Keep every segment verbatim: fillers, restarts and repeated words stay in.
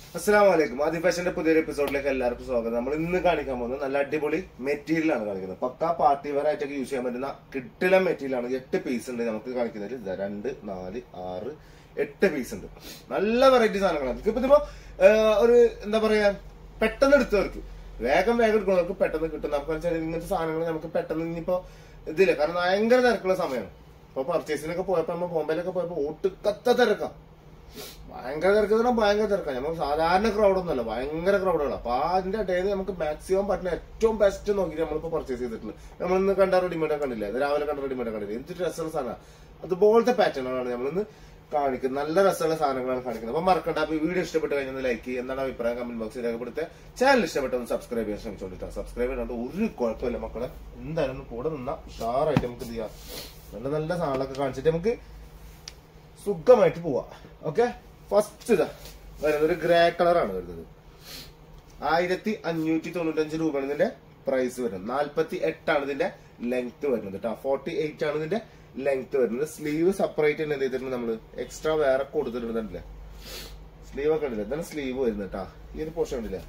അസ്സലാമലൈക്കും. ആദി ഫാഷന്റെ പുതിയൊരു എപ്പിസോഡിലേക്ക് എല്ലാവർക്കും സ്വാഗതം. നമ്മൾ ഇന്ന് കാണിക്കാൻ പോകുന്നത് നല്ല അടിപൊളി മെറ്റീരിയൽ ആണ് കാണിക്കുന്നത്. പക്ക പാർട്ടി വെയർ ആയിട്ടൊക്കെ യൂസ് ചെയ്യാൻ പറ്റുന്ന കിട്ടില മെറ്റീരിയൽ ആണ്. എട്ട് പീസ് ഉണ്ട് നമുക്ക് കാണിക്കുന്നത്. ഇതാ രണ്ട് നാല് ആറ് എട്ട് പീസ് ഉണ്ട്. നല്ല വെറൈറ്റി സാധനങ്ങളാണ്. ഇപ്പൊ ഇതിപ്പോ ഒരു എന്താ പറയാ പെട്ടെന്ന് എടുത്തവർക്ക് വേഗം വേഗം എടുക്കുന്നവർക്ക് പെട്ടെന്ന് കിട്ടും. നമുക്ക് ഇങ്ങനത്തെ സാധനങ്ങൾ നമുക്ക് പെട്ടെന്ന് ഇനിയിപ്പോ ഇതില്ല, കാരണം ഭയങ്കര തിരക്കുള്ള സമയമാണ്. ഇപ്പൊ പർച്ചേസിനൊക്കെ പോയപ്പോ നമ്മൾ ബോംബെയിലൊക്കെ പോയപ്പോ ഒട്ടുക്കത്ത തിരക്കാം. ഭയങ്കര തിരക്ക് പറഞ്ഞാൽ ഭയങ്കര തിരക്കാണ്. നമുക്ക് സാധാരണ ക്രൗഡൊന്നുമല്ല, ഭയങ്കര ക്രൗഡുകളാണ്. അപ്പൊ അതിന്റെ ഇടയിൽ നമുക്ക് മാക്സിമം പറ്റുന്ന ഏറ്റവും ബെസ്റ്റ് നോക്കി നമ്മളിപ്പോ പർച്ചേസ് ചെയ്തിട്ടുണ്ട്. നമ്മളിന്ന് കണ്ട റെഡിമേഡ് കണ്ടില്ല, രാവിലെ കണ്ട റെഡിമേഡ് കണ്ടില്ല, എന്ത് രസമുള്ള സാധനമാണ്. അതുപോലത്തെ പാറ്റേണുകളാണ് നമ്മളിന്ന് കാണിക്കുന്നത്. നല്ല രസമുള്ള സാധനങ്ങളാണ് കാണിക്കുന്നത്. അപ്പൊ മറക്കണ്ട. അപ്പൊ വീഡിയോ ഇഷ്ടപ്പെട്ട് കഴിഞ്ഞാൽ ലൈക്ക് ചെയ്യുക, എന്താണ് അഭിപ്രായം കമന്റ് ബോക്സിൽ രേഖപ്പെടുത്തുക. ചാനൽ ഇഷ്ടപ്പെട്ടൊന്ന് സബ്സ്ക്രൈബ് ചെയ്യാൻ ശ്രമിച്ചോണ്ടിട്ടാ. സബ്സ്ക്രൈബ് ചെയ്യാണ്ട് ഒരു കുഴപ്പമില്ല മക്കളെ. എന്തായാലും കൂടെ നിന്നാ ഉഷാറായിട്ട് നമുക്ക് ഇത് ചെയ്യാം. നല്ല നല്ല സാധനങ്ങളൊക്കെ കാണിച്ചിട്ട് നമുക്ക് സുഖമായിട്ട് പോവാം. ഓക്കെ, ഫസ്റ്റ് ഇതാ വരുന്നത് ഒരു ഗ്രേ കളറാണ് വരുന്നത്. ആയിരത്തി അഞ്ഞൂറ്റി തൊണ്ണൂറ്റഞ്ച് രൂപയാണ് ഇതിന്റെ പ്രൈസ് വരുന്നത്. നാല്പത്തി എട്ടാണ് ഇതിന്റെ ലെങ്ത് വരുന്നത് കേട്ടോ. ഫോർട്ടി എയ്റ്റ് ആണ് ഇതിന്റെ ലെങ്ത് വരുന്നത്. സ്ലീവ് സെപ്പറേറ്റ് തന്നെ എന്ത് ചെയ്തിട്ടുണ്ട് നമ്മള് എക്സ്ട്രാ വേറെ കൊടുത്തിട്ടുണ്ടല്ലേ. സ്ലീവ് ഒക്കെ ഉണ്ടല്ലേ, ഇതാണ് സ്ലീവ് വരുന്നത് കേട്ടാ. ഈ ഒരു പോർഷൻ ഉണ്ടല്ലേ,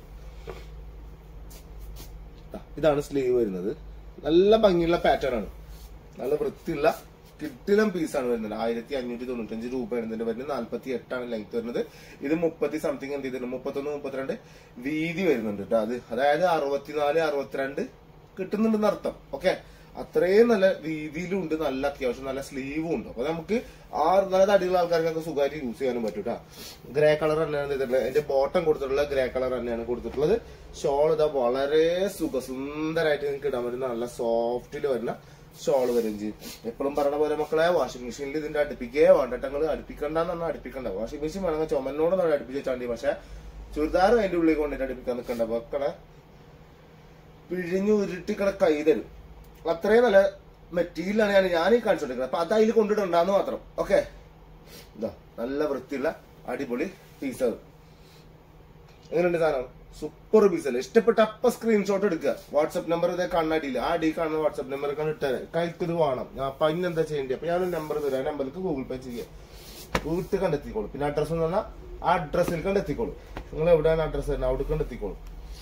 ഇതാണ് സ്ലീവ് വരുന്നത്. നല്ല ഭംഗിയുള്ള പാറ്റേൺ ആണ്, നല്ല വൃത്തിയുള്ള കിട്ടിലം പീസാണ് വരുന്നത്. ആയിരത്തി അഞ്ഞൂറ്റി തൊണ്ണൂറ്റഞ്ച് രൂപ ഇതിന്റെ വരുന്നത്. നാല്പത്തി എട്ടാണ് ലെങ്ത് വരുന്നത്. ഇത് മുപ്പത്തി സംതിങ് എന്ത് ചെയ്തിട്ടുണ്ട്, മുപ്പത്തൊന്ന് മുപ്പത്തിരണ്ട് വീതി വരുന്നുണ്ട് കേട്ടോ. അത് അതായത് അറുപത്തിനാല് അറുപത്തിരണ്ട് കിട്ടുന്നുണ്ടെന്ന് അർത്ഥം. ഓക്കെ, അത്രയും നല്ല വീതിയിലും ഉണ്ട്, നല്ല അത്യാവശ്യം നല്ല സ്ലീവും ഉണ്ട്. അപ്പൊ നമുക്ക് ആ നല്ല തടിയുള്ള ആൾക്കാർക്കൊക്കെ സുഖമായിട്ട് യൂസ് ചെയ്യാനും പറ്റും കേട്ടോ. ഗ്രേ കളർ തന്നെയാണ് ചെയ്തിട്ടുള്ളത്. അതിന്റെ ബോട്ടം കൊടുത്തിട്ടുള്ള ഗ്രേ കളർ തന്നെയാണ് കൊടുത്തിട്ടുള്ളത്. ഷോൾ ഇതാ വളരെ സുഖ സുന്ദരമായിട്ട് നിങ്ങൾക്ക് ഇടാൻ പറ്റുന്ന നല്ല സോഫ്റ്റിൽ വരുന്ന ഷോള് വരും ചെയ്യും. എപ്പോഴും പറഞ്ഞ പോലെ മക്കളെ, വാഷിംഗ് മെഷീനിൽ ഇതിന്റെ അടുപ്പിക്കേ വേണ്ടട്ടങ്ങൾ അടുപ്പിക്കണ്ടെന്ന് പറഞ്ഞാൽ അടുപ്പിക്കണ്ട. വാഷിംഗ് മെഷീൻ വേണമെങ്കിൽ ചുമനോടൊന്നും അടുപ്പിച്ച് വെച്ചാണ്ടി. പക്ഷെ ചുരിദാർ അതിന്റെ ഉള്ളിൽ കൊണ്ടിട്ട് അടുപ്പിക്കാൻ നിൽക്കണ്ട. മക്കളെ പിഴിഞ്ഞു ഉരുട്ടിക്കട കൈ തരും. അത്രയും നല്ല മെറ്റീരിയലാണ് ഞാൻ ഞാൻ ഈ കാണിച്ചോണ്ടിരിക്കുന്നത്. അപ്പൊ അത് അതിൽ കൊണ്ടിട്ടുണ്ടാന്ന് മാത്രം. ഓക്കെ, ഇതാ നല്ല വൃത്തിയുള്ള അടിപൊളി പീസ്. എങ്ങനെയുണ്ട് സാധനം? സൂപ്പർ പീസല്ലേ. ഇഷ്ടപ്പെട്ട അപ്പൊ സ്ക്രീൻഷോട്ട് എടുക്കുക. വാട്സ്ആപ്പ് നമ്പർ ഇതേ കണ്ണാടിയില്ല, ആ ഡി കാണുന്ന വാട്സ്ആപ്പ് നമ്പർ കണ്ട് ഇട്ടേ. കൈക്ക് ഇത് വേണം. അപ്പൊ അതിനെന്താ ചെയ്യേണ്ടത്? അപ്പൊ ഞാൻ നമ്പർ തരാം. ആ നമ്പർക്ക് ഗൂഗിൾ പേ ചെയ്യുക. വീട്ടിൽ കണ്ടെത്തിക്കോളൂ. പിന്നെ അഡ്രസ് എന്ന് പറഞ്ഞാൽ ആ അഡ്രസ്സിൽ കണ്ടെത്തിക്കോളൂ. നിങ്ങൾ എവിടെയാണ് അഡ്രസ് തരുന്നത് അവിടെ കണ്ടെത്തിക്കോളൂ.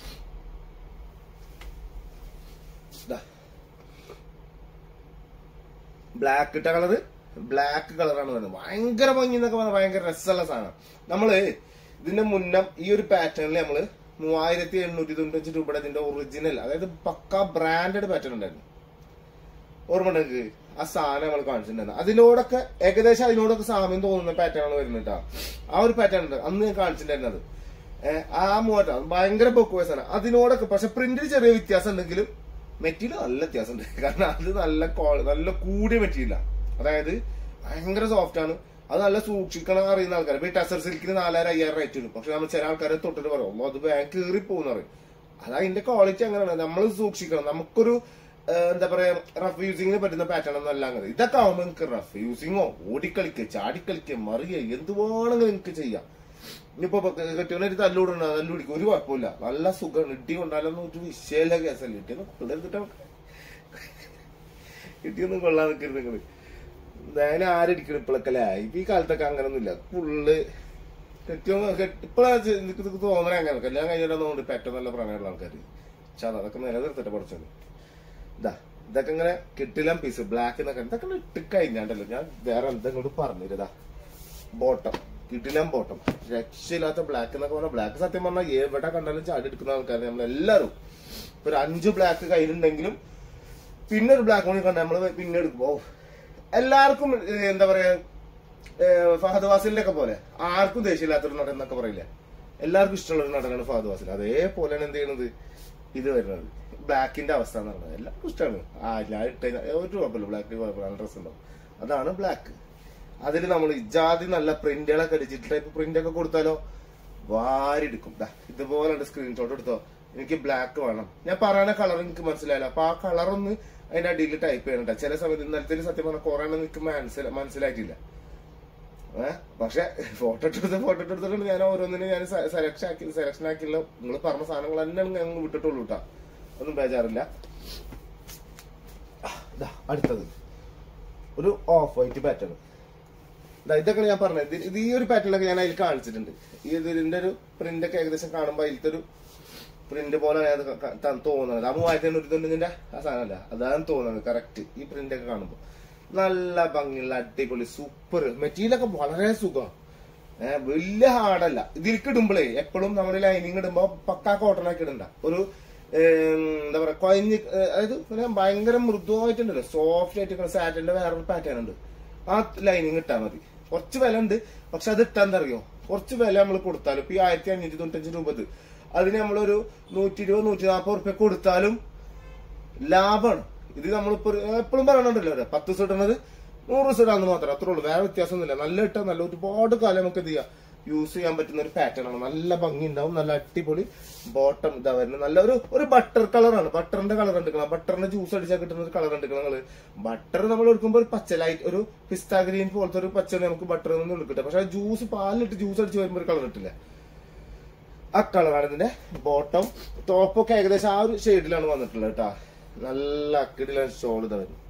ബ്ലാക്ക് ഇട്ട കളറ്, ബ്ലാക്ക് കളറാണ് വരുന്നത്. ഭയങ്കര ഭംഗി എന്നൊക്കെ പറഞ്ഞാൽ ഭയങ്കര രസമുള്ള സാധനം. നമ്മള് ഇതിന്റെ മുന്നം ഈ ഒരു പാറ്റേണിൽ നമ്മള് മൂവായിരത്തി എണ്ണൂറ്റി തൊണ്ണൂറ്റഞ്ച് രൂപയുടെ ഇതിന്റെ ഒറിജിനൽ, അതായത് പക്ക ബ്രാൻഡഡ് പാറ്റേൺ ഉണ്ടായിരുന്നു. ഓർമ്മ ഉണ്ടെങ്കിൽ ആ സാധനം നമ്മൾ കാണിച്ചിട്ടുണ്ടായിരുന്നു. അതിനോടൊക്കെ ഏകദേശം അതിനോടൊക്കെ സാമ്യം തോന്നുന്ന പാറ്റേൺ ആണ് വരുന്നത് കേട്ടോ. ആ ഒരു പാറ്റേൺ ഉണ്ട് അന്ന് ഞാൻ കാണിച്ചിട്ടുണ്ടായിരുന്നത്. ആ മൂവാറ്റം ഭയങ്കര ബൊക്ക് വയസ്സാണ് അതിനോടൊക്കെ. പക്ഷെ പ്രിന്റിൽ ചെറിയ വ്യത്യാസം ഉണ്ടെങ്കിലും മെറ്റീരിയൽ നല്ല വ്യത്യാസം ഉണ്ട്. കാരണം അത് നല്ല നല്ല കൂടിയ മെറ്റീരിയലാണ്. അതായത് ഭയങ്കര സോഫ്റ്റ് ആണ്. അത് നല്ല സൂക്ഷിക്കണം അറിയുന്ന ആൾക്കാർ. ഇപ്പൊ ഈ ടസർ സിൽക്കിന് നാലായിരം അയ്യായിരം റേറ്റ് വരും. പക്ഷെ നമ്മൾ ചില ആൾക്കാരെ തൊട്ടിട്ട് പറയും അത് ബാങ്ക് കീറി പോകുന്ന പറയും. അത് അതിന്റെ ക്വാളിറ്റി അങ്ങനെയാണ്. നമ്മൾ സൂക്ഷിക്കണം. നമുക്കൊരു എന്താ പറയാ റഫ് യൂസിങ്ങിന് പറ്റുന്ന പാറ്റേൺ ഒന്നും അല്ല അങ്ങനെ. ഇതൊക്കെ ആവുമ്പോൾ നിങ്ങൾക്ക് റഫ് യൂസിങ്ങോ ഓടിക്കളിക്കുക ചാടിക്കളിക്കുക മറിയ എന്ത് വേണമെങ്കിലും നിങ്ങൾക്ക് ചെയ്യാം. ഇനിയിപ്പോ കെട്ടിയൊരു തല്ലൂടണ തല്ലുപിടിക്കും, ഒരു കുഴപ്പമില്ല. നല്ല സുഖമാണ്. ഇട്ടി കൊണ്ടാലൊന്നും ഒരു വിഷയമില്ല കേസല്ല. ഇട്ടിയൊന്നും പിള്ളേർത്തിട്ട് ഇട്ടിയൊന്നും കൊള്ളാൻ നിൽക്കരുത് നിങ്ങള്. ഞാൻ ആരടിക്കണം ഇപ്പോഴൊക്കെ അല്ലേ. ഇപ്പൊ ഈ കാലത്തൊക്കെ അങ്ങനൊന്നുമില്ല. ഫുള്ള് കെട്ടിയോ ഇപ്പോഴാ എനിക്ക് തോന്നണേ അങ്ങനെ. കല്യാണം കഴിഞ്ഞിട്ടൊന്നും ഏറ്റവും നല്ല പ്രണയമുള്ള ആൾക്കാർ. പക്ഷെ അതൊക്കെ നിലനിർത്തിട്ട് പഠിച്ചത്. ഇതാ ഇതൊക്കെ ഇങ്ങനെ കിട്ടില്ല പീസ് ബ്ലാക്ക് എന്നൊക്കെ ഇതൊക്കെ ഇട്ട് കഴിഞ്ഞാണ്ടല്ലോ. ഞാൻ വേറെ എന്തെങ്കിലും പറഞ്ഞിരുതാ. ബോട്ടം കിട്ടില്ല ബോട്ടം രക്ഷയില്ലാത്ത ബ്ലാക്ക് എന്നൊക്കെ പറഞ്ഞാൽ ബ്ലാക്ക് സത്യം പറഞ്ഞാൽ എവിടെ കണ്ടാലും ചാടി എടുക്കുന്ന ആൾക്കാർ നമ്മളെല്ലാവരും. ഇപ്പൊ ഒരു അഞ്ച് ബ്ലാക്ക് കയ്യിലുണ്ടെങ്കിലും പിന്നെ ഒരു ബ്ലാക്ക് കൂടി കണ്ടാൽ നമ്മള് പിന്നെ എടുക്കുമ്പോ എല്ലാവർക്കും എന്താ പറയാ ഫഹദ് ഫാസിലിന്റെ ഒക്കെ പോലെ ആർക്കും ദേഷ്യമില്ലാത്തൊരു നടൻ എന്നൊക്കെ പറയില്ല. എല്ലാവർക്കും ഇഷ്ടമുള്ള ഒരു നടനാണ് ഫഹദ് ഫാസിൽ. അതേപോലെയാണ് എന്ത് ചെയ്യണത് ഇത് വരുന്നത്. ബ്ലാക്കിന്റെ അവസ്ഥ എന്ന് പറയുന്നത് എല്ലാവർക്കും ഇഷ്ടമാണ്. ആ ഞാൻ ഇട്ട ഒരു കുഴപ്പമില്ല, ബ്ലാക്ക് കുഴപ്പമില്ല, ഡ്രസ് ഉണ്ടാവും. അതാണ് ബ്ലാക്ക്. അതിൽ നമ്മൾ ഇജാതി നല്ല പ്രിന്റുകളൊക്കെ ഡിജിറ്റൽ ടൈപ്പ് പ്രിന്റ് ഒക്കെ കൊടുത്താലോ വാരിടുക്കും. ഇതുപോലെ സ്ക്രീൻഷോട്ട് എടുത്തോ. എനിക്ക് ബ്ലാക്ക് വേണം, ഞാൻ പറയുന്ന കളർ എനിക്ക് മനസ്സിലായില്ല. അപ്പൊ ആ കളറൊന്ന് അതിന്റെ അടിയിൽ ടൈപ്പ് ചെയ്യണ്ട. ചില സമയത്ത് ഇന്നലത്തെ സത്യം പറഞ്ഞാൽ കുറെ എനിക്ക് മനസ്സില മനസ്സിലായിട്ടില്ല. ഏഹ് പക്ഷെ ഫോട്ടോ എടുത്ത് ഫോട്ടോ എടുത്തിട്ടുണ്ട്. ഞാൻ ഓരോന്നിനും ഞാൻ സെലക്ഷൻ ആക്കി സെലക്ഷൻ ആക്കിയുള്ള നിങ്ങൾ പറഞ്ഞ സാധനങ്ങൾ തന്നെയാണ് ഞങ്ങൾ വിട്ടിട്ടുള്ളൂ കേട്ടാ. ഒന്നും ബേജാറില്ല. അടുത്തത് ഒരു ഓഫ് വൈറ്റ് പാറ്റേൺ. ഇതൊക്കെ ഞാൻ പറഞ്ഞത്. ഇത് ഈ ഒരു പാറ്റേണൊക്കെ ഞാൻ അതിൽ കാണിച്ചിട്ടുണ്ട്. ഈ ഇതിന്റെ ഒരു പ്രിന്റ് ഒക്കെ ഏകദേശം കാണുമ്പോൾ അതിലത്തെ ഒരു പ്രിന്റ് പോലെ തോന്നുന്നത്. ആ മൂവായിരത്തി എണ്ണൂറ്റി തൊണ്ണൂറിന്റെ ആ സാധനമല്ല, അതാണ് തോന്നുന്നത് കറക്റ്റ്. ഈ പ്രിന്റ് ഒക്കെ കാണുമ്പോൾ നല്ല ഭംഗിയുള്ള അടിപൊളി സൂപ്പർ മെറ്റീരിയൽ ഒക്കെ വളരെ സുഖമാണ്. ഏഹ് വലിയ ഹാർഡല്ല. ഇതിലേക്ക് ഇടുമ്പോഴേ എപ്പോഴും നമ്മുടെ ലൈനിങ് ഇടുമ്പോ പക്കാ കോട്ടൺ ആക്കി ഇടണ്ട. ഒരു എന്താ പറയാ കൊയഞ്ഞ്, അതായത് ഭയങ്കര മൃദുവായിട്ടുണ്ടല്ലോ, സോഫ്റ്റ് ആയിട്ട് സാറ്റിന്റെ വേറൊരു പാറ്റേൺ ഉണ്ട്. ആ ലൈനിങ് ഇട്ടാൽ മതി. കുറച്ച് വില ഉണ്ട്, പക്ഷെ അത് ഇട്ടാ എന്താ അറിയോ, കുറച്ച് വില നമ്മൾ കൊടുത്താലും ഇപ്പൊ ഈ ആയിരത്തി അഞ്ഞൂറ്റി തൊണ്ണൂറ്റഞ്ച് രൂപത് അതിന് നമ്മളൊരു നൂറ്റി ഇരുപത് നൂറ്റി നാൽപ്പത് റുപ്യ കൊടുത്താലും ലാഭമാണ്. ഇത് നമ്മളിപ്പോ എപ്പോഴും പറയണുണ്ടല്ലോ, പത്ത് ദിവസം ഇടുന്നത് നൂറ് ദിവസം ഇടാന്ന് മാത്രം, അത്രേ ഉള്ളൂ. വേറെ വ്യത്യാസമൊന്നുമില്ല. നല്ല ഇട്ടാൽ നല്ല ഒരുപാട് കാലം നമുക്ക് എന്ത് ചെയ്യാം, യൂസ് ചെയ്യാൻ പറ്റുന്ന ഒരു പാറ്റേൺ ആണ്. നല്ല ഭംഗി ഉണ്ടാവും. നല്ല അടിപൊളി ബോട്ടം ഇതാ വരുന്നത്. നല്ല ഒരു ഒരു ബട്ടർ കളറാണ്. ബട്ടറിന്റെ കളർ എടുക്കണം. ബട്ടറിന്റെ ജ്യൂസ് അടിച്ചാൽ കിട്ടുന്ന ഒരു കളർ എടുക്കണം നിങ്ങള്. ബട്ടർ നമ്മൾ എടുക്കുമ്പോൾ ഒരു പച്ച ലൈറ്റ്, ഒരു പിസ്ത ഗ്രീൻ പോലത്തെ ഒരു പച്ച നമുക്ക് ബട്ടറിൽ നിന്ന് കിട്ടും. പക്ഷെ ജ്യൂസ് പാലിലിട്ട് ജ്യൂസ് അടിച്ച് വരുമ്പോൾ ഒരു കളർ കിട്ടില്ല. ആ കളറാണ് ഇതിന്റെ ബോട്ടം. ടോപ്പൊക്കെ ഏകദേശം ആ ഒരു ഷെയ്ഡിലാണ് വന്നിട്ടുള്ളത് കേട്ടാ. നല്ല അക്കിടിലാണ് ഷോൾ ഇതാ വരുന്നത്.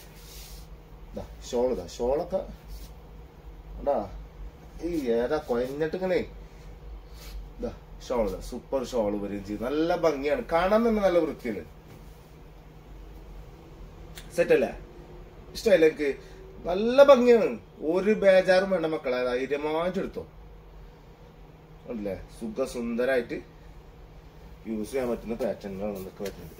ഷോൾ ഇതാ ഷോളൊക്കെ ഉണ്ടാ ഈ ഏതാ കൊയഞ്ഞിട്ട് ഇങ്ങനെ ഇതാ ഷോൾ ഇതാ സൂപ്പർ ഷോൾ വരികയും ചെയ്യും. നല്ല ഭംഗിയാണ് കാണാൻ തന്നെ, നല്ല വൃത്തിയില്. സെറ്റല്ലേ? ഇഷ്ടമല്ല എനിക്ക്? നല്ല ഭംഗിയാണ്. ഒരു ബേജാറും വേണ്ട മക്കളെ, ധൈര്യമായിട്ട് എടുത്തോ. അല്ലേ സുഖ സുന്ദരായിട്ട് യൂസ് ചെയ്യാൻ പറ്റുന്ന പാറ്റേണുകളാണ് ഇതൊക്കെ വരുന്നത്.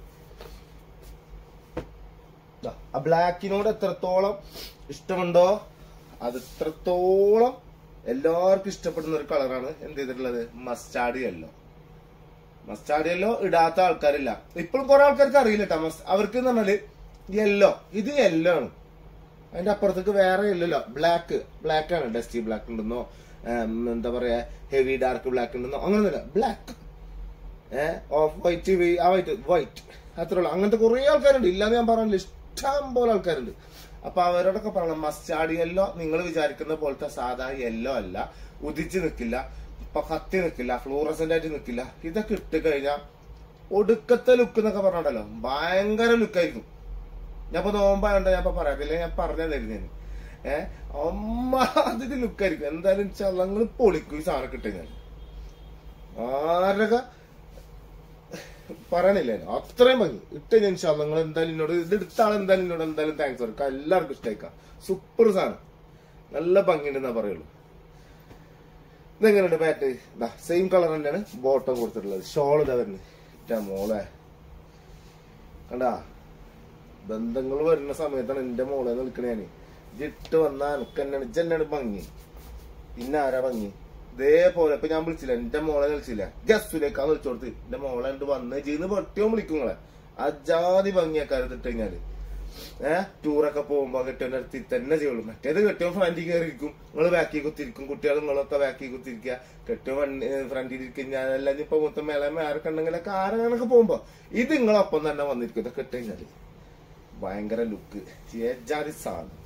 ആ ബ്ലാക്കിനോട് എത്രത്തോളം ഇഷ്ടമുണ്ടോ അത് എത്രത്തോളം എല്ലാവർക്കും ഇഷ്ടപ്പെടുന്ന ഒരു കളറാണ് എന്ത് ചെയ്തിട്ടുള്ളത്, മസ്റ്റാർഡ് യെല്ലോ. മസ്റ്റാർഡ് യെല്ലോ ഇടാത്ത ആൾക്കാരില്ല. ഇപ്പോഴും കുറെ ആൾക്കാർക്ക് അറിയില്ല കേട്ടോ. അവർക്ക് എന്ന് പറഞ്ഞാല് യെല്ലോ, ഇത് യെല്ലോ ആണ്. അതിന്റെ അപ്പുറത്തേക്ക് വേറെ യെല്ലോ, ബ്ലാക്ക് ബ്ലാക്ക് ആണ്. ഡസ്റ്റി ബ്ലാക്ക് ഉണ്ടെന്നോ എന്താ പറയാ ഹെവി ഡാർക്ക് ബ്ലാക്ക് ഉണ്ടെന്നോ അങ്ങനൊന്നുമില്ല. ബ്ലാക്ക് ഏഹ് ഓഫ് വൈറ്റ്, ആ വൈറ്റ് വൈറ്റ് അത്രേ ഉള്ളൂ. അങ്ങനത്തെ കുറെ ആൾക്കാരുണ്ട്, ഇല്ലാന്ന് ഞാൻ പറഞ്ഞില്ല, ഇഷ്ടം പോലെ ആൾക്കാരുണ്ട്. അപ്പൊ അവരോടൊക്കെ പറയണം, മസ്റ്റാർഡ് യെല്ലോ നിങ്ങൾ വിചാരിക്കുന്ന പോലത്തെ സാധാ യെല്ലോ അല്ല. ഉദിച്ച് നിൽക്കില്ല, ഇപ്പൊ കത്തി നിൽക്കില്ല, ഫ്ലൂറസെന്റ് ആയിട്ട് നിൽക്കില്ല. ഇതൊക്കെ ഇട്ട് കഴിഞ്ഞാൽ ഒടുക്കത്തെ ലുക്ക് എന്നൊക്കെ പറഞ്ഞിട്ടല്ലോ ഭയങ്കര ലുക്കായിരിക്കും. ഞാൻ ഇപ്പൊ നോമ്പായോണ്ട് ഞാൻ ഇപ്പൊ പറയാത്തില്ല, ഞാൻ പറഞ്ഞു തരുന്നേന്. ഏഹ് അമ്മ അതിന്റെ ലുക്കായിരിക്കും. എന്തായാലും ചള്ളങ്ങൾ പൊളിക്കും ഈ സാധനം കിട്ടുകഴിഞ്ഞാൽ. ആരൊക്കെ പറയണില്ലേ, അത്രയും ഭംഗി ഇട്ട് ഞാൻ നിങ്ങൾ എന്തായാലും എന്നോട് ഇത് എടുത്ത ആൾ എന്തായാലും എന്നോട് എന്തായാലും താങ്ക്സ് പറയും. എല്ലാവർക്കും ഇഷ്ടമായിക്കാം. സൂപ്പർ സാധനം, നല്ല ഭംഗിയുണ്ടെന്നാ പറയുള്ളൂ. ഇതെങ്ങനെയുണ്ട് പാറ്റ്? ഇതാ സെയിം കളർ തന്നെയാണ് ബോട്ടം കൊടുത്തിട്ടുള്ളത്. ഷോൾ ഇതാ വരുന്നത്. മോളെ കണ്ടാ, ബന്ധങ്ങൾ വരുന്ന സമയത്താണ് എന്റെ മോളെ നിൽക്കണേ. ഞാൻ ജിട്ട് വന്നാ എനിക്ക് തന്നെയാണ് ഇജെന്നാണ് ഭംഗി. പിന്നെ ആരാ ഭംഗി? ഇതേപോലെ ഇപ്പൊ ഞാൻ വിളിച്ചില്ല, എന്റെ മോളെ വിളിച്ചില്ല, ഗസ്റ്റിലേക്കാ വിളിച്ചു കൊടുത്ത് എന്റെ മോളെ ഉണ്ട് വന്ന് ചെയ്യുന്ന പൊട്ടിയോ വിളിക്കും നിങ്ങളെ. അജാതി ഭംഗിയാക്കാരത് ഇട്ട് കഴിഞ്ഞാല്. ഏഹ് ടൂറൊക്കെ പോകുമ്പോ കെട്ടിയോന്റെ അടുത്ത് തന്നെ ചെയ്യുള്ളൂ. മറ്റേത് കെട്ടിയോ ഫ്രണ്ടിൽ കയറിയിരിക്കും, നിങ്ങൾ ബാക്കി കുത്തിരിക്കും, കുട്ടികൾ നിങ്ങളൊക്കെ ബാക്കി കുത്തിരിക്കുക. കെട്ടിയോ ഫ്രണ്ടിൽ ഇരിക്കും. ഞാനെല്ലാം ഇപ്പൊ മൊത്തം മേളമ ആരൊക്കെ ഉണ്ടെങ്കിലൊക്കെ ആരങ്ങനൊക്കെ പോകുമ്പോ ഇത് നിങ്ങളൊപ്പം തന്നെ വന്നിരിക്കും. ഇതൊക്കെ ഇട്ട് കഴിഞ്ഞാല് ഭയങ്കര ലുക്ക്, ജാതി സാധനം.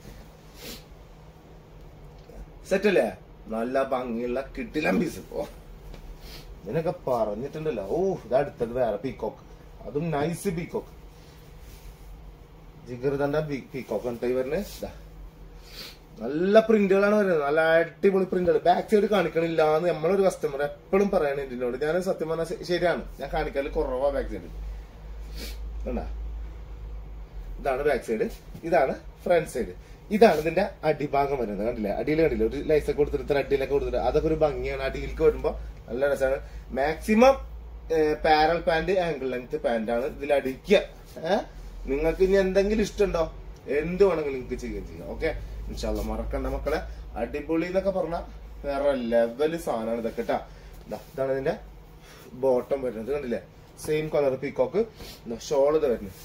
സെറ്റല്ലേ? നല്ല ഭംഗിയുള്ള കിട്ടിലം പീസ്. ഓ ഇതിനൊക്കെ പറഞ്ഞിട്ടുണ്ടല്ലോ. ഓ ഇത് അടുത്തത് വേറെ പീക്കോക്ക്, അതും നൈസ് പീക്കോക്ക്. ജിഗർദന്റെ പീക്കോക്ക് ഉണ്ട് വരുന്നത്. നല്ല പ്രിന്റുകളാണ് വരുന്നത്, നല്ല അടിപൊളി പ്രിന്റുകൾ. ബാക്ക് സൈഡ് കാണിക്കണില്ല എന്ന് നമ്മളൊരു കസ്റ്റമർ എപ്പോഴും പറയണ ഇതിനോട്. ഞാൻ സത്യം പറഞ്ഞാൽ ശരിയാണ്, ഞാൻ കാണിക്കാല് കുറവാ ബാക്ക് സൈഡ്. കണ്ടാ, ഇതാണ് ബാക്ക് സൈഡ്, ഇതാണ് ഫ്രണ്ട് സൈഡ്. ഇതാണ് ഇതിന്റെ അടിഭാഗം വരുന്നത്. കണ്ടില്ലേ? അടിയിൽ കണ്ടില്ല ഒരു ലൈസൊക്കെ കൊടുത്തിട്ട് അടിയിലൊക്കെ കൊടുത്തിട്ട് അതൊക്കെ ഒരു ഭംഗിയാണ്. അടിയിലേക്ക് വരുമ്പോ നല്ല രസമാണ്. Maximum parallel pant, ankle length pant ആണ് ഇതിൽ അടിക്കുക. ഏഹ് നിങ്ങൾക്ക് ഇനി എന്തെങ്കിലും ഇഷ്ടമുണ്ടോ എന്ത് വേണമെങ്കിലും നിങ്ങൾക്ക് ചെയ്യുകയും ചെയ്യാം. ഓക്കെ, ഇൻഷാ അല്ലാഹ് മറക്കണ്ട മക്കളെ. അടിപൊളി എന്നൊക്കെ പറഞ്ഞാൽ വേറെ ലെവല് സാധനമാണ് ഇതൊക്കെ കേട്ടാ. ഇതാണ് ഇതിന്റെ ബോട്ടം വരുന്നത്. കണ്ടില്ലേ? Same colour peacock. ഷോൾ ഇത് വരുന്നത്.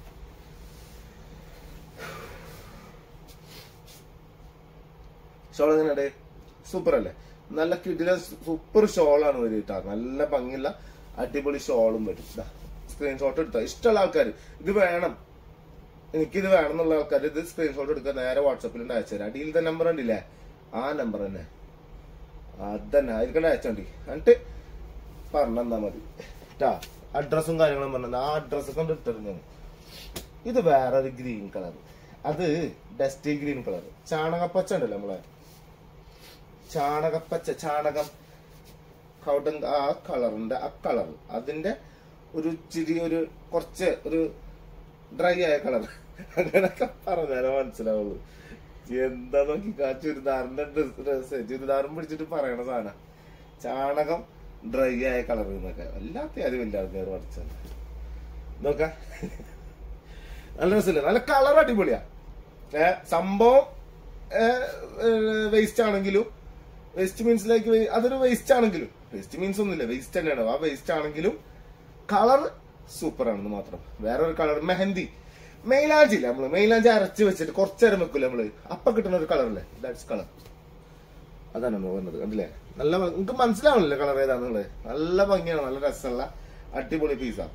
ഷോൾ എങ്ങനെയുണ്ട്? സൂപ്പർ അല്ലേ? നല്ല കിടില സൂപ്പർ ഷോളാണ് വരും കേട്ടോ. നല്ല ഭംഗിയുള്ള അടിപൊളി ഷോളും വരും. സ്ക്രീൻഷോട്ട് എടുത്താൽ ഇഷ്ടമുള്ള ആൾക്കാർ ഇത് വേണം, എനിക്കിത് വേണം എന്നുള്ള ആൾക്കാർ ഇത് സ്ക്രീൻഷോട്ട് എടുക്കുക, നേരെ വാട്സപ്പിൽ അയച്ചു തരാം. അടിയിലത്തെ നമ്പർ ഉണ്ടില്ലേ, ആ നമ്പർ തന്നെ അതന്നെ അതിൽക്കണ്ട അയച്ചാൽ മതി. എന്നിട്ട് പറഞ്ഞാ മതി കേട്ടാ. അഡ്രസ്സും കാര്യങ്ങളും പറഞ്ഞത് ആ അഡ്രസ്സൊക്കെ കൊണ്ട് ഇട്ടിരുന്നു. ഇത് വേറെ ഒരു ഗ്രീൻ കളർ അത് ഡസ്റ്റി ഗ്രീൻ കളർ. ചാണകപ്പച്ച ഉണ്ടല്ലോ നമ്മളെ ചാണകപ്പച്ച, ചാണകം കൗട്ടൻ ആ കളറിന്റെ ആ കളർ, അതിന്റെ ഒരു ചിരി ഒരു കുറച്ച് ഒരു ഡ്രൈ ആയ കളർ, അങ്ങനൊക്കെ പറഞ്ഞാലേ മനസ്സിലാവുള്ളൂ. എന്താ നോക്കി ആ ചുരിദാറിന്റെ ഡ്രസ് ചുരിദാറും പിടിച്ചിട്ട് പറയണ സാധനം ചാണകം ഡ്രൈ ആയ കളർ എന്നൊക്കെ. വല്ലാത്ത ആരും വലിയ ആൾക്കാർ പഠിച്ചത് നോക്ക. നല്ല രസമില്ല, നല്ല കളർ അടിപൊളിയാ. ഏ സംഭവം വേസ്റ്റ് ആണെങ്കിലും, വേസ്റ്റ് മീൻസ് ലൈക്ക് അതൊരു വേസ്റ്റ് ആണെങ്കിലും, വേസ്റ്റ് മീൻസ് ഒന്നുമില്ല, വേസ്റ്റ് തന്നെയാണ്. ആ വേസ്റ്റ് ആണെങ്കിലും കളർ സൂപ്പർ ആണെന്ന് മാത്രം. വേറൊരു കളർ മെഹന്തി മെയിലാഞ്ചി ഇല്ല, നമ്മള് മെയിലാഞ്ചി അരച്ച് വെച്ചിട്ട് കുറച്ചേരം വെക്കൂല നമ്മള്, അപ്പൊ കിട്ടുന്ന ഒരു കളറല്ലേ, ദാറ്റ്സ് കളർ. അതാണ് നമ്മൾ പറഞ്ഞത്. കണ്ടില്ലേ, നല്ല നിങ്ങൾക്ക് മനസ്സിലാവണില്ലേ കളർ ഏതാന്നുള്ളത്. നല്ല ഭംഗിയാണ്, നല്ല രസമുള്ള അടിപൊളി പീസാ.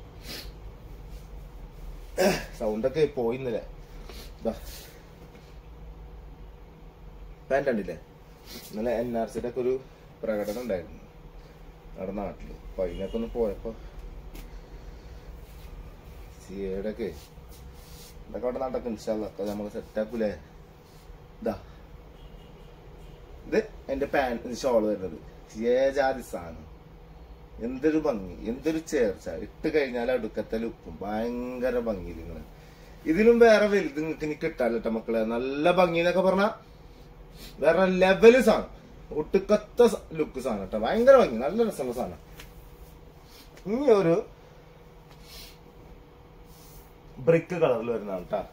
സൗണ്ടൊക്കെ പോയിന്നില്ലേ. പാന്റ് കണ്ടില്ലേ, നല്ല എൻ ആർ സിയുടെ ഒക്കെ ഒരു പ്രകടനം ഉണ്ടായിരുന്നു നമ്മുടെ നാട്ടില്. അപ്പൊ അതിനൊക്കെ ഒന്ന് പോയപ്പോ സിയയുടെയൊക്കെ ഇതൊക്കെ അവിടെ നടക്കും. ഇൻഷാല്ലൊക്കെ നമ്മൾ സെറ്റാക്കൂലേ. ഇതാ ഇത് എന്റെ പാന്റ് ഷോള് വരുന്നത്. സിയ ജാതി സാധനം, എന്തൊരു ഭംഗി, എന്തൊരു ചേർച്ച. ഇട്ട് കഴിഞ്ഞാൽ അടുക്കത്തെ ലുക്കും ഭയങ്കര ഭംഗി. നിങ്ങള് ഇതിലും വേറെ വലുത് നിങ്ങൾക്ക് ഇനി കിട്ടാലോ മക്കളെ. നല്ല ഭംഗി എന്നൊക്കെ പറഞ്ഞാ വേറെ ലെവല് സാധനം, ഒട്ടുക്കത്ത ലുക്ക് സാധനം കേട്ടോ. ഭയങ്കര ഭംഗി, നല്ല രസമുള്ള സാധനം. ഇനി ഒരു ബ്രിക്ക് കളറിൽ വരുന്നതാണ് കേട്ടാ.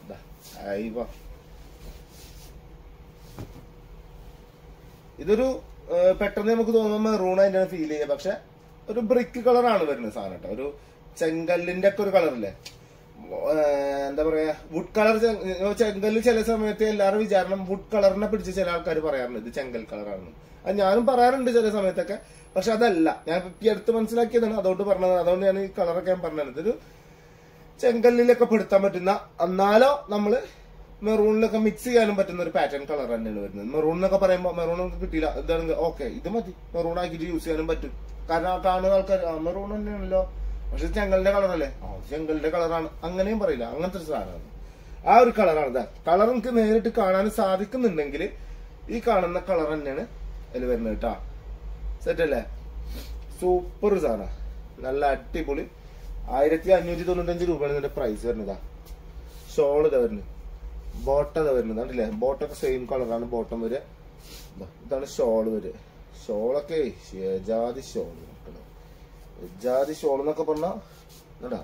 ഇതൊരു പെട്ടെന്ന് നമുക്ക് തോന്നുമ്പോൾ മെറൂൺ അതിന്റെ ഫീൽ ചെയ്യുക, പക്ഷെ ഒരു ബ്രിക്ക് കളറാണ് വരുന്നത് സാധനം കേട്ടോ. ഒരു ചെങ്കല്ലിന്റെ ഒക്കെ ഒരു കളറില്ലേ, എന്താ പറയാ വുഡ് കളർ. ചെങ്കല്ല് ചില സമയത്ത് എല്ലാവരും വിചാരണം വുഡ് കളറിനെ പിടിച്ച് ചില ആൾക്കാർ പറയാറുണ്ട് ഇത് ചെങ്കൽ കളറാണെന്ന്. അത് ഞാനും പറയാറുണ്ട് ചില സമയത്തൊക്കെ, പക്ഷെ അതല്ല. ഞാൻ ഈ അടുത്ത് മനസ്സിലാക്കിയതാണ്, അതുകൊണ്ട് പറഞ്ഞത്. അതുകൊണ്ട് ഞാൻ ഈ കളറൊക്കെ ഞാൻ പറഞ്ഞത് ഇതൊരു ചെങ്കല്ലിലൊക്കെ പെടുത്താൻ പറ്റുന്ന, എന്നാലോ നമ്മള് മെറൂണിലൊക്കെ മിക്സ് ചെയ്യാനും പറ്റുന്ന ഒരു പാറ്റേൺ കളർ തന്നെയാണ് വരുന്നത്. മെറൂൺ എന്നൊക്കെ പറയുമ്പോൾ മെറൂൺ നമുക്ക് കിട്ടിയില്ല, എന്താണെങ്കിൽ ഓക്കെ ഇത് മതി, മെറൂൺ ആക്കിയിട്ട് യൂസ് ചെയ്യാനും പറ്റും. കാരണം കാണുന്ന ആൾക്കാർ ആ മെറൂൺ തന്നെയാണല്ലോ, പക്ഷെ ചെങ്കലിന്റെ കളറല്ലേ, ആ ചെങ്കലിന്റെ കളറാണ്, അങ്ങനെയും പറയില്ല. അങ്ങനത്തെ ഒരു സാധനമാണ്, ആ ഒരു കളറാണ്. ഇതാ കളർ നമുക്ക് നേരിട്ട് കാണാൻ സാധിക്കുന്നുണ്ടെങ്കിൽ ഈ കാണുന്ന കളർ തന്നെയാണ് അതിൽ വരുന്നത് കേട്ടാ. സെറ്റ് അല്ലേ, സൂപ്പർ സാധനം, നല്ല അടിപൊളി. ആയിരത്തി അഞ്ഞൂറ്റി തൊണ്ണൂറ്റഞ്ച് രൂപയാണ് ഇതിന്റെ പ്രൈസ് വരുന്നതാ. ഷോൾ ഇതാ വരുന്നത്, ബോട്ടം ഇതാ വരുന്നത്. കണ്ടില്ലേ, ബോട്ടൊക്കെ സെയിം കളറാണ് ബോട്ടം വരിക. ഇതാണ് ഷോള് വരിക. ഷോളൊക്കെ ജാതി ഷോൾ, ജാതി ഷോൾ എന്നൊക്കെ പറഞ്ഞാ എന്താ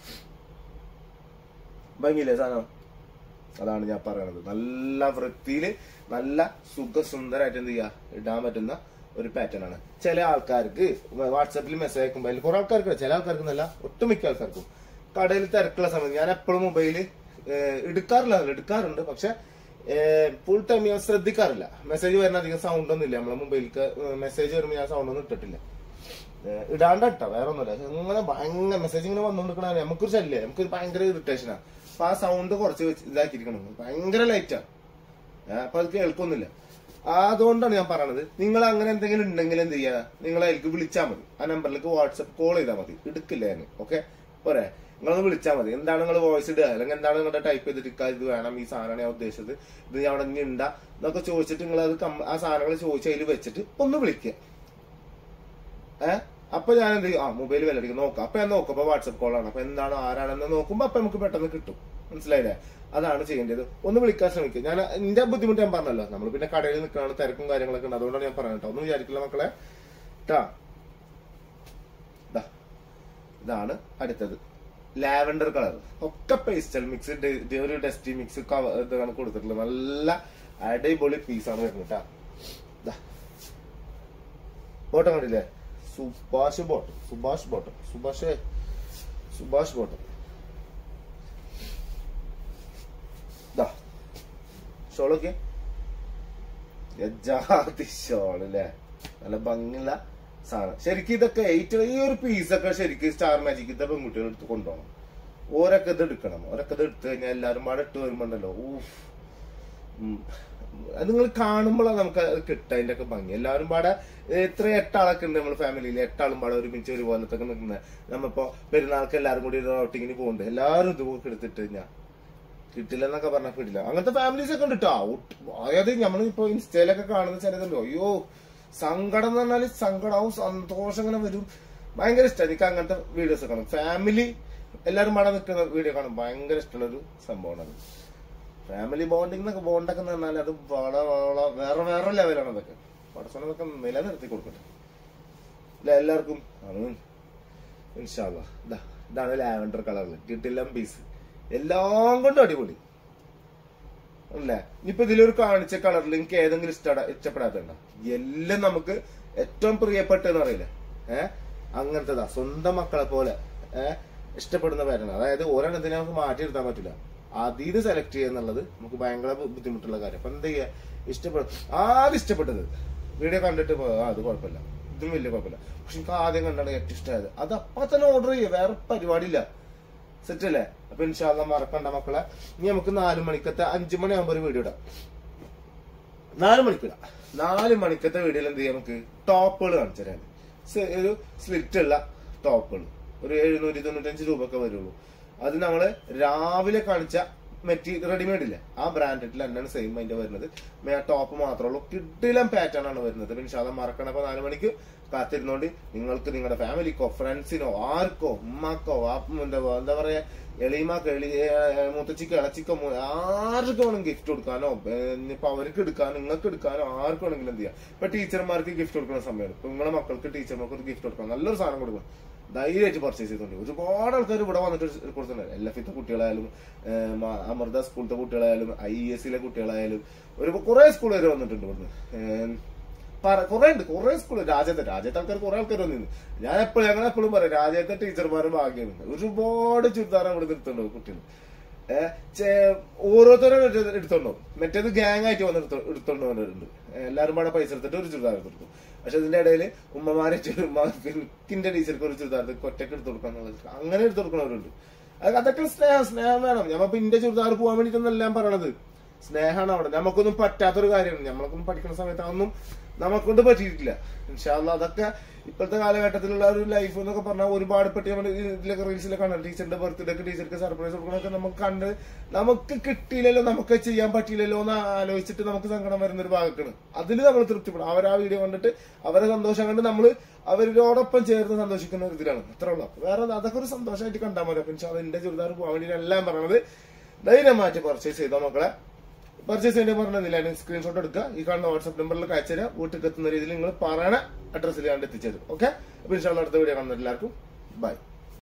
ഭംഗിയില്ലേ സാധനം. അതാണ് ഞാൻ പറയണത്. നല്ല വൃത്തിയില് നല്ല സുഖസുന്ദരമായിട്ട് എന്ത് ചെയ്യാ ഇടാൻ പറ്റുന്ന ഒരു പാറ്റേൺ ആണ്. ചില ആൾക്കാർക്ക് വാട്സാപ്പിൽ മെസ്സേജ് അയക്കുമ്പോൾ അതിൽ കുറെ ആൾക്കാർക്ക്, ചില ആൾക്കാർക്ക് എന്നല്ല ഒട്ടുമിക്ക ആൾക്കാർക്കും കടയിൽ തിരക്കുള്ള സമയത്ത് ഞാൻ എപ്പോഴും മൊബൈല് എടുക്കാറില്ല, എടുക്കാറുണ്ട്, പക്ഷെ ഫുൾ ടൈം ഞാൻ ശ്രദ്ധിക്കാറില്ല. മെസ്സേജ് വരുന്ന അധികം സൗണ്ട് ഒന്നും ഇല്ല നമ്മളെ മൊബൈലിക്ക്. മെസ്സേജ് വരുമ്പോൾ ഞാൻ സൗണ്ട് ഒന്നും ഇട്ടിട്ടില്ല, ഇടാണ്ട കേട്ടോ, വേറെ ഒന്നുമില്ല. ഇങ്ങനെ ഭയങ്കര മെസ്സേജ് ഇങ്ങനെ വന്നുകൊണ്ടിരിക്കണ നമുക്കൊരു ശല്യം, നമുക്കൊരു ഭയങ്കര ഇറിറ്റേഷനാണ്. അപ്പൊ ആ സൗണ്ട് കുറച്ച് ഇതാക്കിയിരിക്കണം, ഭയങ്കര ലൈറ്റാണ്, അപ്പൊ അത് കേൾക്കൊന്നുമില്ല. അതുകൊണ്ടാണ് ഞാൻ പറയണത്, നിങ്ങൾ അങ്ങനെ എന്തെങ്കിലും ഉണ്ടെങ്കിൽ എന്ത് ചെയ്യുക, നിങ്ങൾ അതിലേക്ക് വിളിച്ചാൽ മതി. ആ നമ്പറിലേക്ക് വാട്സപ്പ് കോൾ ചെയ്താൽ മതി, എടുക്കില്ല ഞാൻ. ഓക്കെ പോരെ, നിങ്ങളൊന്ന് വിളിച്ചാൽ മതി. എന്താണ് നിങ്ങൾ വോയിസ് ഇടുക, അല്ലെങ്കിൽ എന്താണ് നിങ്ങളുടെ ടൈപ്പ് ചെയ്തിട്ട് ഇത് വേണം, ഈ സാധനമാണ് ഞാൻ ഉദ്ദേശിച്ചത്, ഇത് ഞാൻ അവിടെ ഇനി ഉണ്ടാ എന്നൊക്കെ ചോദിച്ചിട്ട് നിങ്ങൾ അത് ആ സാധനങ്ങൾ ചോദിച്ച് അതിൽ വെച്ചിട്ട് ഒന്ന് വിളിക്കുക. ഏഹ് അപ്പൊ ഞാൻ എന്ത് ചെയ്യും, ആ മൊബൈൽ വിലടിക്കും നോക്കാം. അപ്പൊ ഞാൻ നോക്കും, അപ്പൊ വാട്സപ്പ് കോളാണ്, അപ്പൊ എന്താണ് ആരാണെന്ന് നോക്കുമ്പോ അപ്പൊ നമുക്ക് പെട്ടെന്ന് കിട്ടും. മനസ്സിലായില്ലേ, അതാണ് ചെയ്യേണ്ടത്. ഒന്ന് വിളിക്കാൻ ശ്രമിക്കുക. ഞാൻ എന്റെ ബുദ്ധിമുട്ട് ഞാൻ പറഞ്ഞല്ലോ, നമ്മൾ പിന്നെ കടയിൽ നിൽക്കുകയാണ്, തിരക്കും കാര്യങ്ങളൊക്കെ ഉണ്ട്, അതുകൊണ്ടാണ് ഞാൻ പറയുന്നത് കേട്ടോ. ഒന്നും വിചാരിക്കില്ല മക്കളെ ട്ടാ. ഇതാണ് അടുത്തത്, ലാവൻഡർ കളർ. ഒക്കെ പേസ്റ്റൽ മിക്സ്, ഒരു ഡസ്റ്റി മിക്സ് ഇതാണ് കൊടുത്തിട്ടുള്ളത്. നല്ല അടിപൊളി പീസാണ് വരുന്നത് കേട്ടാ. ബോട്ടം കണ്ടില്ലേ, സുഭാഷ് ബോട്ടം, സുഭാഷ് ബോട്ടം, സുഭാഷ് സുഭാഷ് ബോട്ടം. ഷോളൊക്കെ ജാതി ഷോൾ അല്ലേ, നല്ല ഭംഗിയുള്ള സാധനം. ശരിക്കും ഇതൊക്കെ ഏറ്റവും ഈ ഒരു പീസൊക്കെ ശരിക്കും സ്റ്റാർ മാജിക്കിന്റെ പെൺകുട്ടികൾ എടുത്ത് കൊണ്ടുപോകണം. ഓരൊക്കെ ഇത് എടുക്കണം. ഓരൊക്കെ ഇത് എടുത്തു കഴിഞ്ഞാൽ എല്ലാവരും പാടെ ഇട്ട് വരുമ്പോണ്ടല്ലോ, ഊഫ്, അത് നിങ്ങൾ കാണുമ്പോഴാണ് നമുക്ക് അത് കിട്ടുക അതിന്റെ ഒക്കെ ഭംഗി. എല്ലാവരും പാടെ എത്ര എട്ടാളൊക്കെ ഉണ്ട് നമ്മുടെ ഫാമിലിയിൽ, എട്ടാളും പാടെ ഒരുമിച്ച് ഒരുപോലത്തൊക്കെ നിൽക്കുന്നത്. നമ്മളിപ്പോ പെരുന്നാൾക്ക് എല്ലാവരും കൂടി ഔട്ടിങ്ങിന് പോകുന്നുണ്ട്, എല്ലാവരും ഇതുപോലെ എടുത്തിട്ട് കഴിഞ്ഞാൽ കിട്ടില്ല എന്നൊക്കെ പറഞ്ഞാൽ കിട്ടില്ല. അങ്ങനത്തെ ഫാമിലീസ് ഒക്കെ ഉണ്ട് കേട്ടോ. അതായത് നമ്മളിപ്പോ ഇൻസ്റ്റയിലൊക്കെ കാണുന്ന ചിലതുണ്ടോ, അയ്യോ സങ്കടം എന്ന് പറഞ്ഞാല് സങ്കടവും സന്തോഷം ഇങ്ങനെ വരും. ഭയങ്കര ഇഷ്ടമാണ് എനിക്ക് അങ്ങനത്തെ വീഡിയോസ് കാണും. ഫാമിലി എല്ലാരും മട നിൽക്കുന്ന വീഡിയോ കാണും. ഭയങ്കര ഇഷ്ടമുള്ള ഒരു സംഭവമാണ് അത്. ഫാമിലി ബോണ്ടിങ് എന്നൊക്കെ ബോണ്ടൊക്കെ എന്ന് പറഞ്ഞാൽ അത് വളരെ വേറെ വേറെ ലെവലാണ്. അതൊക്കെ പടച്ചോനൊക്കെ നിലനിർത്തി കൊടുക്കട്ടെ അല്ല എല്ലാവർക്കും. അത് ഇൻഷാ അല്ലാ ഇതാ ഇതാണ് ലാവൻഡർ കളറിൽ കിട്ടില്ല പീസ്. എല്ലാം കൊണ്ടും അടിപൊളി അല്ലേ. ഇനിയിപ്പോ ഇതിലൊരു കാണിച്ച കളറിൽ എനിക്ക് ഏതെങ്കിലും ഇഷ്ട ഇഷ്ടപ്പെടാത്തണ്ട. എല്ലാം നമുക്ക് ഏറ്റവും പ്രിയപ്പെട്ടെന്ന് പറയില്ലേ, ഏഹ് അങ്ങനത്തെതാ. സ്വന്തം മക്കളെ പോലെ ഏഹ് ഇഷ്ടപ്പെടുന്ന പേരാണ്. അതായത് ഒരെണ്ണത്തിനെ നമുക്ക് മാറ്റിയെടുക്കാൻ പറ്റില്ല. അതീത് സെലക്ട് ചെയ്യുന്നുള്ളത് നമുക്ക് ഭയങ്കര ബുദ്ധിമുട്ടുള്ള കാര്യം. അപ്പൊ എന്താ ചെയ്യാ, ഇഷ്ടപ്പെടും. ആദ്യം ഇഷ്ടപ്പെട്ടത് വീഡിയോ കണ്ടിട്ട് അത് കുഴപ്പമില്ല, ഇതും വലിയ കുഴപ്പമില്ല. പക്ഷെ എനിക്ക് ആദ്യം കണ്ടാണ് ഏറ്റവും ഇഷ്ടമായത്. അത് അപ്പൊ തന്നെ ഓർഡർ ചെയ്യുക, വേറെ പരിപാടിയില്ല. സെറ്റ് അല്ലേ? അപ്പൊ ഇൻഷാ അല്ലാ മറക്കണ്ട മക്കളെ. ഇനി നമുക്ക് നാലു മണിക്കത്തെ അഞ്ചു മണിയാകുമ്പോ ഒരു വീഡിയോ ഇടാം. നാലു മണിക്കിടാം. നാല് മണിക്കത്തെ വീഡിയോയിൽ എന്ത് ചെയ്യാം, നമുക്ക് ടോപ്പുകൾ കാണിച്ചു തരാൻ. ഒരു സ്ലിറ്റ് ഉള്ള ടോപ്പുകൾ ഒരു എഴുന്നൂറ്റി തൊണ്ണൂറ്റഞ്ച് രൂപ ഒക്കെ വരുള്ളൂ. അത് നമ്മള് രാവിലെ കാണിച്ച മെറ്റീരിയൽ റെഡിമെയ്ഡ് ഇല്ലേ, ആ ബ്രാൻഡിൽ തന്നെയാണ് സെയിം അതിന്റെ വരുന്നത്. ടോപ്പ് മാത്രമേ ഉള്ളൂ. കിഡിലം പാറ്റേൺ ആണ് വരുന്നത്. ഇൻഷാ അല്ലാ മറക്കണം. അപ്പൊ നാലു മണിക്ക് കാത്തിരുന്നോണ്ട് നിങ്ങൾക്ക് നിങ്ങളുടെ ഫാമിലിക്കോ ഫ്രണ്ട്സിനോ ആർക്കോ ഉമ്മാക്കോ എന്താ എന്താ പറയാ എളിമാക്കോ എളി മുത്തച്ചിക്കോ ഇളച്ചിക്കോ ആർക്കും വേണം ഗിഫ്റ്റ് കൊടുക്കാനോ ഇപ്പൊ അവർക്ക് എടുക്കാനോ നിങ്ങൾക്ക് എടുക്കാനോ ആർക്കും വേണമെങ്കിലും എന്ത് ചെയ്യാം. ഇപ്പൊ ടീച്ചർമാർക്ക് ഗിഫ്റ്റ് കൊടുക്കുന്ന സമയമാണ്. ഇപ്പൊ നിങ്ങളെ മക്കൾക്ക് ടീച്ചർമാർക്ക് ഒരു ഗിഫ്റ്റ് കൊടുക്കണം, നല്ലൊരു സാധനം കൊടുക്കണം. ധൈര്യമായിട്ട് പർച്ചേസ് ചെയ്തോണ്ട് ഒരുപാട് ആൾക്കാർ ഇവിടെ വന്നിട്ട് കൊടുത്തിട്ടുണ്ട്. എൽ എഫ് ഇത്തെ കുട്ടികളായാലും അമൃത സ്കൂളത്തെ കുട്ടികളായാലും ഐ എസ് സിയിലെ കുട്ടികളായാലും ഒരു കുറെ സ്കൂൾ വരെ വന്നിട്ടുണ്ട് ഇവിടുന്ന്. കുറെ ഉണ്ട്, കുറെ സ്കൂൾ. രാജ്യത്തെ രാജ്യത്തെ ആൾക്കാർ കുറെ ആൾക്കാർ വന്നിരുന്നു. ഞാൻ എപ്പോഴും ഞങ്ങൾ എപ്പോഴും പറയും രാജ്യത്തെ ടീച്ചർമാരും ഭാഗ്യമുണ്ട്. ഒരുപാട് ചുരിദാറാണ് ഇവിടെ എടുത്തോണ്ടോ കുട്ടികൾ. ഏഹ് ഓരോരുത്തരും എടുത്തോണ്ടോ. മറ്റേത് ഗ്യാങ് ആയിട്ട് വന്ന് എടുത്തോണ്ട് വന്നിട്ടുണ്ട്. എല്ലാവരും പാടെ പൈസ എടുത്തിട്ട് ഒരു ചുരിദാർ എടുത്തു കൊടുക്കും. പക്ഷെ ഇതിന്റെ ഇടയിൽ ഉമ്മമാരെ ഫിൽക്കിന്റെ ടീച്ചർക്ക് ഒരു ചുരിദാർ ഒറ്റക്ക് എടുത്തു കൊടുക്കാന്നുള്ളത് അങ്ങനെ എടുത്തു കൊടുക്കുന്നവരുണ്ട്. അതൊക്കെ സ്നേഹം സ്നേഹം വേണം. ഞമ്മ ഇന്റെ ചുരിദാർ പോകാൻ വേണ്ടിയിട്ടൊന്നും എല്ലാം പറയണത് സ്നേഹമാണ്. അവിടെ നമുക്കൊന്നും പറ്റാത്തൊരു കാര്യമാണ്. നമ്മളൊന്നും പഠിക്കുന്ന സമയത്ത് അതൊന്നും നമുക്കൊണ്ട് പറ്റിയിട്ടില്ല. ഇൻഷാ അല്ലാ അതൊക്കെ ഇപ്പോഴത്തെ കാലഘട്ടത്തിലുള്ള ഒരു ലൈഫ് എന്നൊക്കെ പറഞ്ഞാൽ ഒരുപാട് പെട്ടി നമ്മൾ ഇതിലൊക്കെ റീൽസിലൊക്കെ കാണാം. ടീച്ചറിന്റെ ബർത്ത്ഡേക്ക് ടീച്ചർക്ക് സർപ്രൈസ് കൊടുക്കണമൊക്കെ നമുക്ക് കണ്ട് നമുക്ക് കിട്ടിയില്ലല്ലോ, നമുക്ക് ചെയ്യാൻ പറ്റിയില്ലല്ലോ എന്ന് ആലോചിച്ചിട്ട് നമുക്ക് സങ്കടം വരുന്ന ഒരു ഭാഗമാണ്. അതിൽ നമ്മൾ തൃപ്തിപ്പെടും. അവർ ആ വീഡിയോ കണ്ടിട്ട് അവരെ സന്തോഷം കണ്ട് നമ്മൾ അവരോടൊപ്പം ചേർന്ന് സന്തോഷിക്കുന്ന ഒരു ഇതിലാണ്. അത്ര ഉള്ളു. വേറെ അതൊക്കെ ഒരു സന്തോഷമായിട്ട് കണ്ടാൽ മതി. അപ്പൊ ഇൻഷാ അല്ലാ എന്റെ ചുരിദാർ പോകാൻ വേണ്ടി എല്ലാം പറയണത് ധൈര്യമായിട്ട് പർച്ചേസ് ചെയ്തോ മക്കളെ. പർച്ചേസ് ചെയ്യേണ്ടി പറഞ്ഞില്ല, സ്ക്രീൻഷോട്ട് എടുക്കുക. ഈ കാണുന്ന വാട്സ്ആപ്പ് നമ്പറിലേക്ക് അയച്ചുതരാം. വീട്ടിൽ എത്തുന്ന രീതിയിൽ നിങ്ങൾ പറയണ അഡ്രസ്സിൽ കണ്ട് എത്തിച്ചേരും. ഓക്കെ. അപ്പൊ ഇൻഷാ അല്ലാ അടുത്ത വീഡിയോ കാണുന്ന എല്ലാവർക്കും ബൈ.